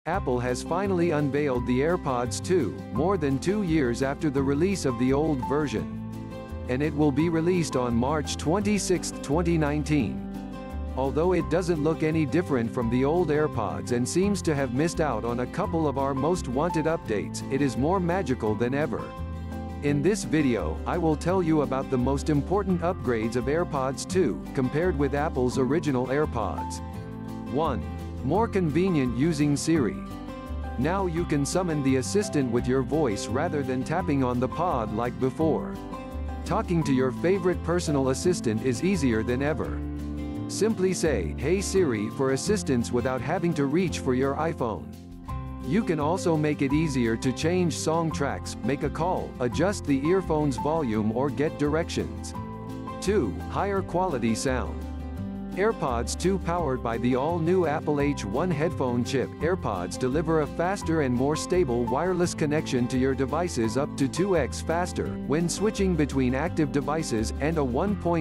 Apple has finally unveiled the AirPods 2, more than 2 years after the release of the old version. And it will be released on March 26, 2019. Although it doesn't look any different from the old AirPods and seems to have missed out on a couple of our most wanted updates, it is more magical than ever. In this video, I will tell you about the most important upgrades of AirPods 2, compared with Apple's original AirPods. 1. More convenient using Siri. Now you can summon the assistant with your voice rather than tapping on the pod like before. Talking to your favorite personal assistant is easier than ever. Simply say, "Hey Siri," for assistance without having to reach for your iPhone. You can also make it easier to change song tracks, make a call, adjust the earphone's volume or get directions. 2. Higher quality sound. AirPods 2 powered by the all-new Apple H1 headphone chip. AirPods deliver a faster and more stable wireless connection to your devices, up to 2x faster when switching between active devices, and a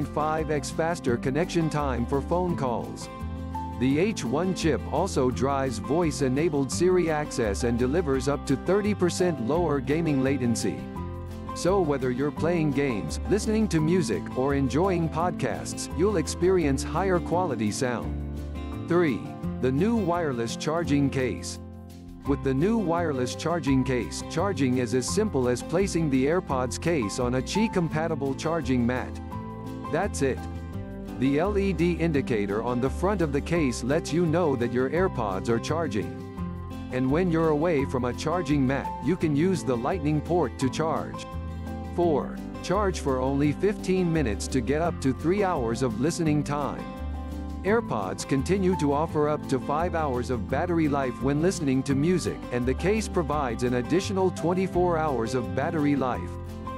1.5x faster connection time for phone calls. The H1 chip also drives voice-enabled Siri access and delivers up to 30% lower gaming latency. So whether you're playing games, listening to music, or enjoying podcasts, you'll experience higher quality sound. 3. The new wireless charging case. With the new wireless charging case, charging is as simple as placing the AirPods case on a Qi-compatible charging mat. That's it. The LED indicator on the front of the case lets you know that your AirPods are charging. And when you're away from a charging mat, you can use the Lightning port to charge. 4. Charge for only 15 minutes to get up to 3 hours of listening time. AirPods continue to offer up to 5 hours of battery life when listening to music, and the case provides an additional 24 hours of battery life.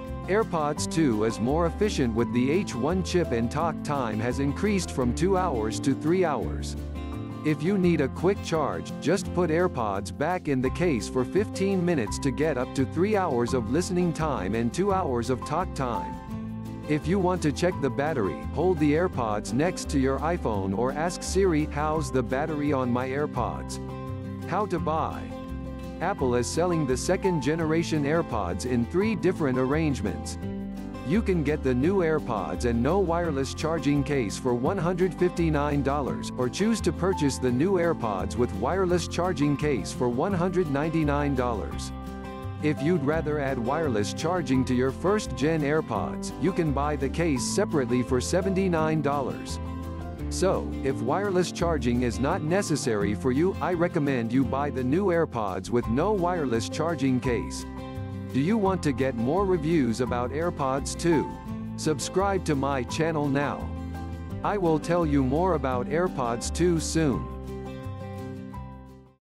AirPods 2 is more efficient with the H1 chip, and talk time has increased from 2 hours to 3 hours. If you need a quick charge, just put AirPods back in the case for 15 minutes to get up to 3 hours of listening time and 2 hours of talk time. If you want to check the battery, hold the AirPods next to your iPhone or ask Siri, "How's the battery on my AirPods?" How to buy. Apple is selling the second-generation AirPods in 3 different arrangements. You can get the new AirPods and no wireless charging case for $159, or choose to purchase the new AirPods with wireless charging case for $199. If you'd rather add wireless charging to your first-gen AirPods, you can buy the case separately for $79. So, if wireless charging is not necessary for you, I recommend you buy the new AirPods with no wireless charging case. Do you want to get more reviews about AirPods 2? Subscribe to my channel now. I will tell you more about AirPods 2 soon.